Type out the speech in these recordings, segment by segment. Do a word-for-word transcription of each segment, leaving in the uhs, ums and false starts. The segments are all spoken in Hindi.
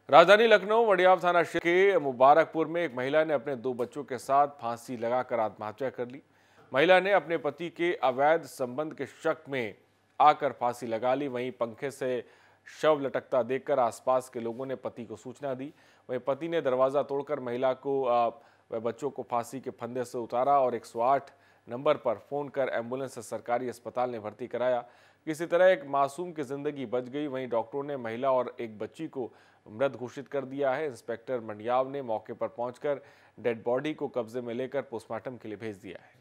राजधानी लखनऊ वडियाव थाना क्षेत्र के मुबारकपुर में एक महिला ने अपने दो बच्चों के साथ फांसी लगाकर आत्महत्या कर ली। महिला ने अपने पति के अवैध संबंध के शक में आकर फांसी लगा ली। वहीं पंखे से शव लटकता देखकर आसपास के लोगों ने पति को सूचना दी। वहीं पति ने दरवाजा तोड़कर महिला को व बच्चों को फांसी के फंदे से उतारा और एक सौ आठ नंबर पर फोन कर एम्बुलेंस से सरकारी अस्पताल में भर्ती कराया। किसी तरह एक मासूम की जिंदगी बच गई। वहीं डॉक्टरों ने महिला और एक बच्ची को मृत घोषित कर दिया है। इंस्पेक्टर मंडियाव ने मौके पर पहुंचकर डेड बॉडी को कब्जे में लेकर पोस्टमार्टम के लिए भेज दिया है।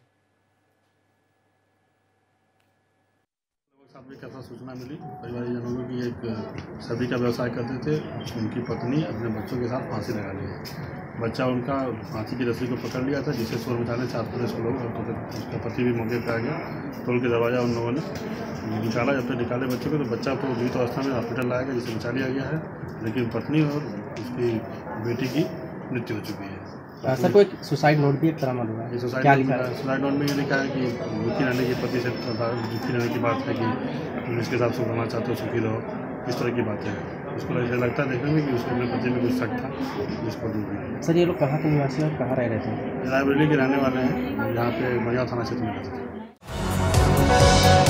साथ में कैसा सूचना मिली, परिवारजनों को कि एक सब्जी का व्यवसाय करते थे, उनकी पत्नी अपने बच्चों के साथ फांसी लगा ली है। बच्चा उनका फांसी की रस्सी को पकड़ लिया था, जिसे शोर मचाने चार पुलिस के लोग और तो उसका पति भी मौके पर आ गया। तोड़ के दरवाजा उन लोगों ने निकाला। जब तक निकाले बच्चे को तो बच्चा तो जीवित अवस्था में हॉस्पिटल लाया गया, जिसे बचा लिया गया है, लेकिन पत्नी और उसकी बेटी की मृत्यु हो चुकी है। सर कोई सुसाइड नोट भी बरामद हुआ है? सुसाइड नोट सुसाइड नोट में ये लिखा है कि दुखी रहने की पति से दुखी रहने की बात है कि तुम इसके साथ सुख होना चाहते हो, सुखी रहो, इस तरह की बातें हैं। उसको ऐसा लगता है देखने में कि उसके अपने पति में कुछ शक था, जिसको दूर किया। सर ये लोग कहाँ के निवासी और कहाँ रह रहे थे? रायबरेली के रहने वाले हैं, यहाँ पे वडियाव थाना क्षेत्र में रहते थे।